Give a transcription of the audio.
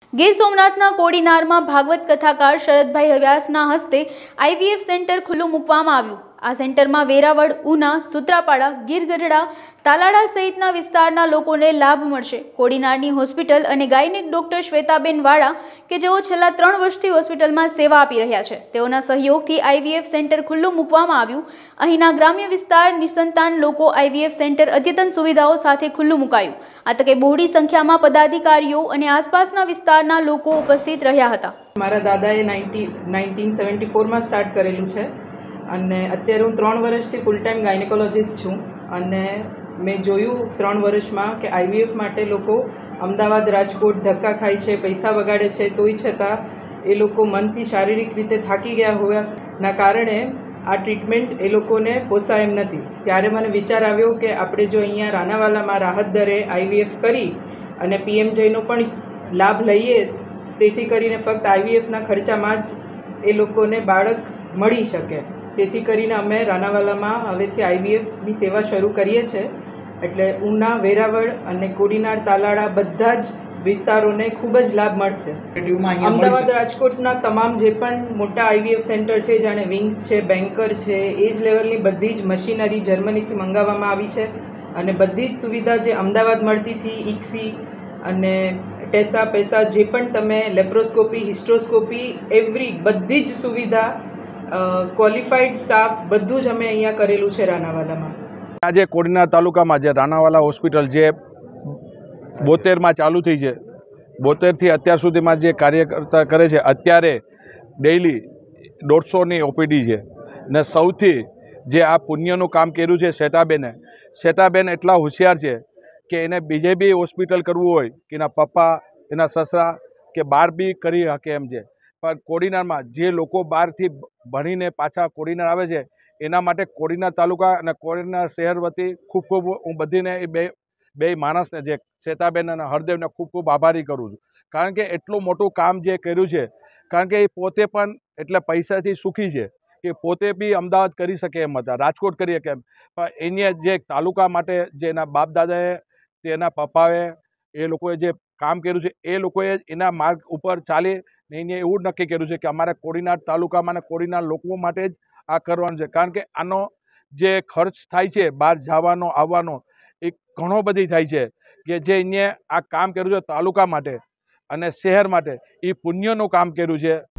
ગીર સોમનાથના કોડીનારમાં ભાગવત કથાકાર શરદભાઈ વ્યાસના હસ્તે આઈવીએફ સેન્ટર ખુલ્લું મૂકવામાં આવ્યું। આ સેન્ટરમાં વેરાવળ, ઉના, સૂત્રાપાડા, ગીર ગઢડા, તાલાળા સહિતના વિસ્તારના લોકોને લાભ મળશે। કોડીનારની હોસ્પિટલ અને ગાયનેક ડોક્ટર શ્વેતાબેન વાળા કે જેઓ છેલ્લા 3 વર્ષથી હોસ્પિટલમાં સેવા આપી રહ્યા છે, તેઓના સહયોગથી આઈવીએફ સેન્ટર ખુલ્લું મૂકવામાં આવ્યું। અહીંના ગ્રામ્ય વિસ્તાર નિસંતાન લોકો આઈવીએફ સેન્ટર અદ્યતન સુવિધાઓ સાથે ખુલ્લું મુકાયું। આ તકે બહોળી સંખ્યામાં પદાધિકારીઓ અને આસપાસના વિસ્તારના લોકો ઉપસ્થિત રહ્યા હતા। મારા દાદાએ 1974 માં સ્ટાર્ટ કરેલું છે અને અત્યારે હું 3 વર્ષથી ફૂલ ટાઈમ ગાયનેકોલોજિસ્ટ છું અને મેં જોયું 3 વર્ષમાં કે આઈવીએફ માટે લોકો અમદાવાદ, રાજકોટ ધક્કા ખાય છે, પૈસા વગાડે છે, તોય છતાં એ લોકો મનથી શારીરિક રીતે થાકી ગયા હોવાના કારણે આ ટ્રીટમેન્ટ એ લોકોને પોસાય એમ નથી। ત્યારે મને વિચાર આવ્યો કે આપણે જો અહીંયા રાનાવાલામાં રાહત દરે આઈવીએફ કરી અને પીએમજેનો પણ લાભ લઈએ, તેથી કરીને ફક્ત આઈવીએફના ખર્ચામાં જ એ લોકોને બાળક મળી શકે। તેથી કરીને અમે રાનાવાલામાં હવેથી આઈવીએફની સેવા શરૂ કરીએ છીએ। એટલે ઉના, વેરાવળ અને કોડીનાર, તાલાળા બધા જ વિસ્તારોને ખૂબ જ લાભ મળશે। અમદાવાદ, રાજકોટના તમામ જે પણ મોટા આઈવીએફ સેન્ટર છે, જાણે વિંગ્સ છે, બેન્કર છે, એ જ લેવલની બધી જ મશીનરી જર્મનીથી મંગાવવામાં આવી છે અને બધી જ સુવિધા જે અમદાવાદ મળતી હતી, ઇક્સી અને ટેસા પેસા, જે પણ તમે લેપ્રોસ્કોપી, હિસ્ટ્રોસ્કોપી, બધી જ સુવિધા, ક્વોલિફાઈડ સ્ટાફ, બધું જ અમે અહીંયા કરેલું છે રાનાવાલામાં। આજે કોડીનાર તાલુકામાં જે રાનાવાલા હોસ્પિટલ જે 72માં ચાલુ થઈ છે, 72થી અત્યાર સુધીમાં જે કાર્યકર્તા કરે છે, અત્યારે ડેઇલી 150ની ઓપીડી છે ને સૌથી જે આ પુણ્યનું કામ કર્યું છે શ્વેતાબેન એટલા હોશિયાર છે કે એને બીજે બી હોસ્પિટલ કરવું હોય કે એના પપ્પા, એના સસરા કે બહાર બી કરી શકે એમ છે, પણ કોડીનારમાં જે લોકો બહારથી ભણીને પાછા કોડીનાર આવે છે, એના માટે કોડીનાર તાલુકા અને કોડીનાર શહેર વતી ખૂબ ખૂબ હું બધીને એ બે માણસને જે શ્વેતાબેન અને હરદેવને ખૂબ ખૂબ આભારી કરું છું। કારણ કે એટલું મોટું કામ જે કર્યું છે, કારણ કે એ પોતે પણ એટલે પૈસાથી સુખી છે કે પોતે બી અમદાવાદ કરી શકે એમ હતા, રાજકોટ કરી શકે એમ, પણ એને જે તાલુકા માટે જે એના બાપ દાદાએ, તેના પપ્પાએ, એ લોકોએ જે કામ કર્યું છે, એ લોકોએ એના માર્ગ ઉપર ચાલી ને એને એવું જ નક્કી કર્યું છે કે અમારે કોડીનાર તાલુકામાં અને કોડીનાર લોકો માટે જ આ કરવાનું છે। કારણ કે આનો જે ખર્ચ થાય છે બહાર જવાનો આવવાનો, એ ઘણો બધી થાય છે કે જે એને આ કામ કર્યું છે તાલુકા માટે અને શહેર માટે, એ પુણ્યનું કામ કર્યું છે।